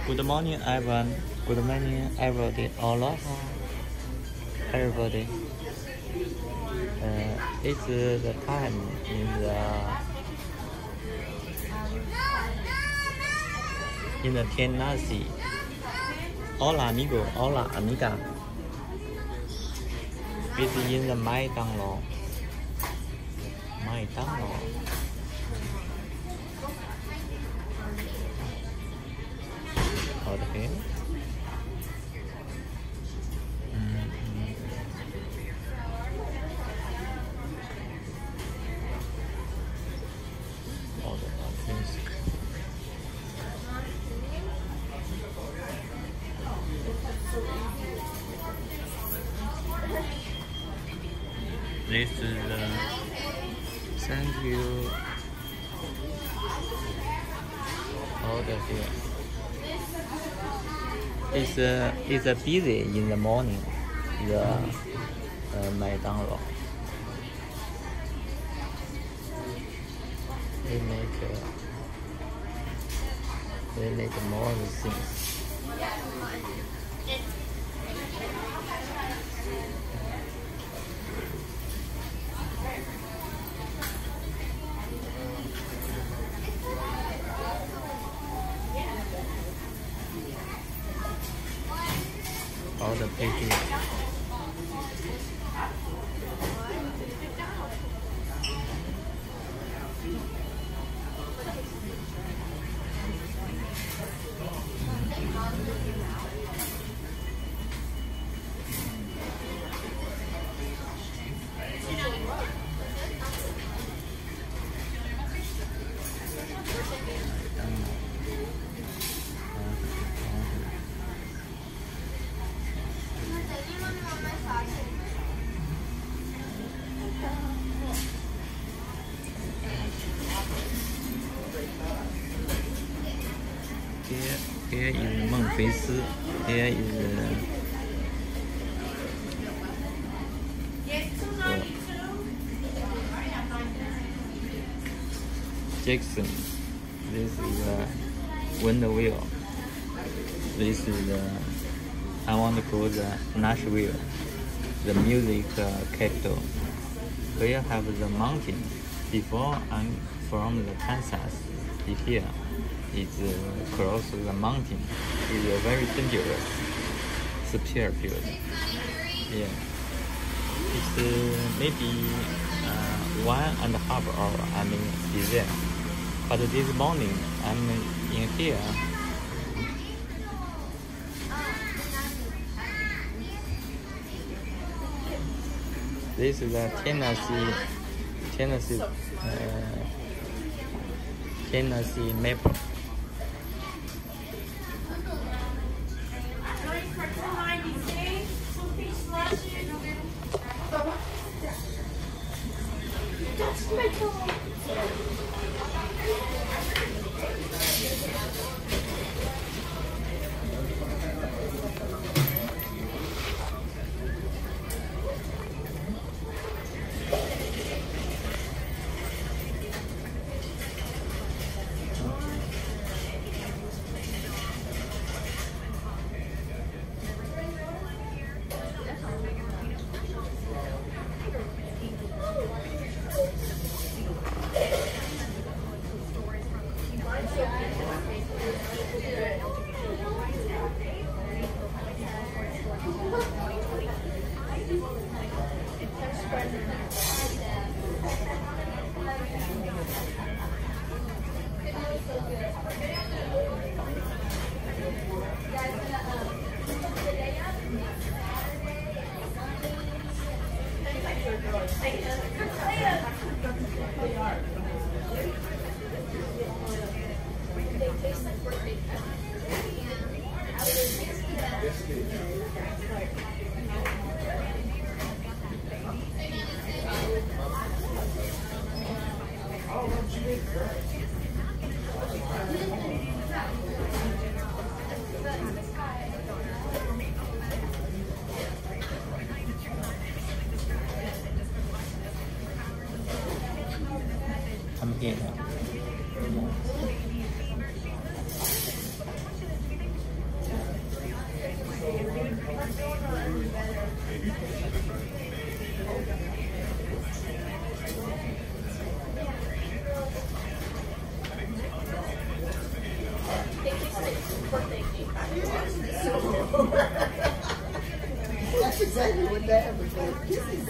Good morning, everyone. Good morning, everybody. Aloha, everybody. It's the time in the Tennessee. Hola, amigo. Hola, amiga. It's in the McDonald's. Okay. This is thank you. Order here. It's busy in the morning. The McDonald's. They make more things. All the pages. Here is 孟菲斯. Here is Jackson. This is window wheel. This is I want to call the Nashville, the music capital. We have the mountain. Before I'm from the Kansas, here. It's cross the mountain. It's a very dangerous spear field. Yeah, it's maybe 1.5 hours I may be there. But this morning I'm in here. This is the Tennessee maple. I'm here now. That's exactly what that happened. This is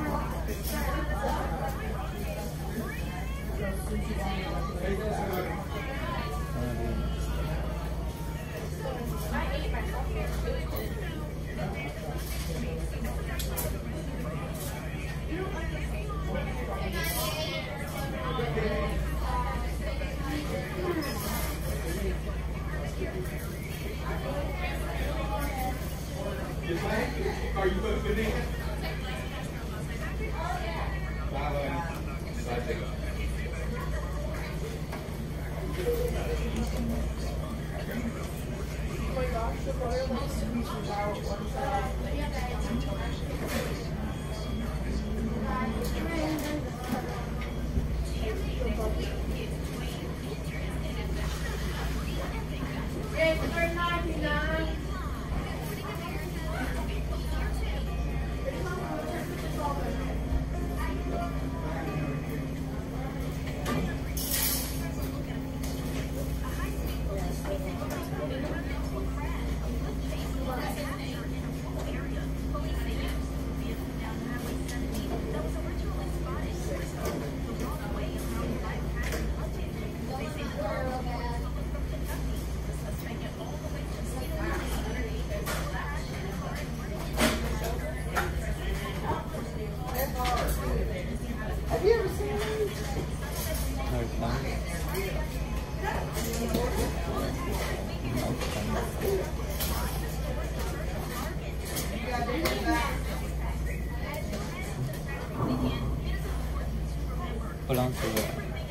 不让吃了。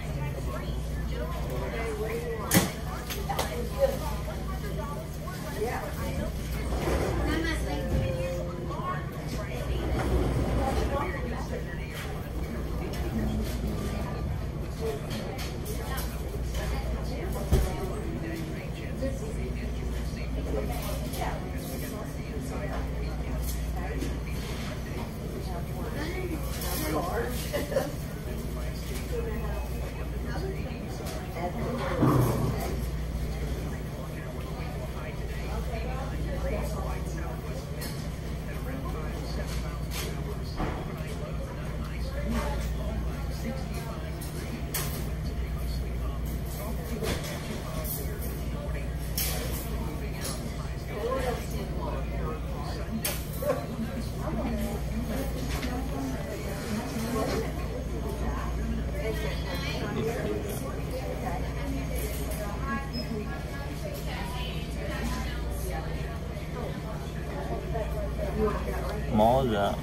毛人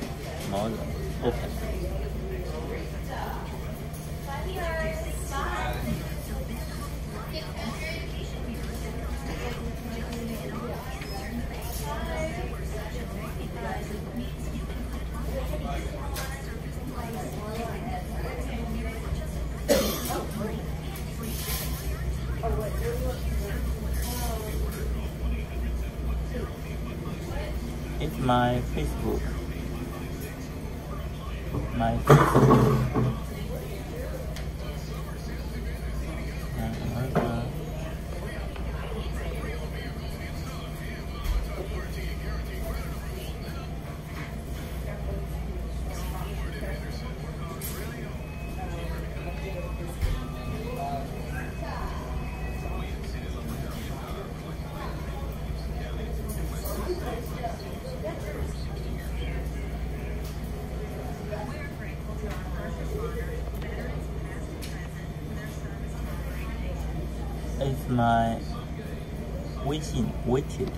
，OK。It's my Facebook. My Facebook. It's my 微信 widget.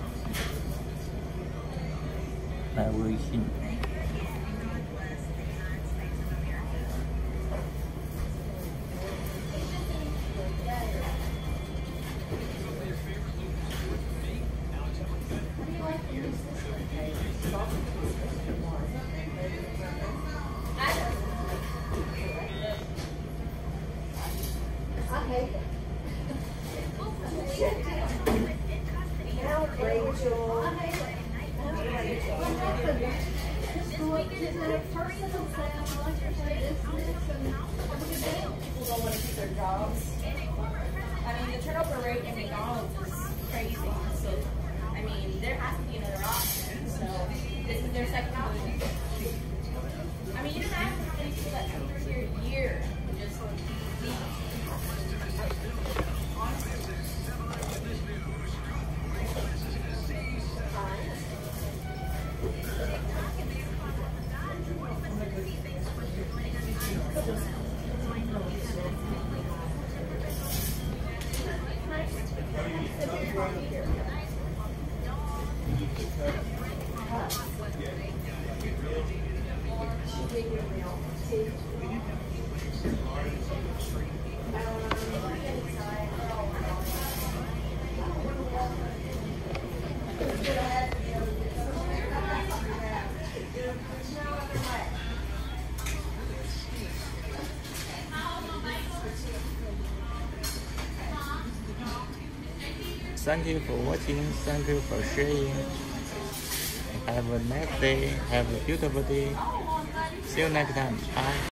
My 微信。 I mean, the turnover rate in McDonald's is crazy. So, I mean, there has to be another option. So, This is their second booth. I mean, you don't have to have any people that come through here a year. Just leave. Thank you for watching. Thank you for sharing. Have a nice day. Have a beautiful day. See you next time. Bye.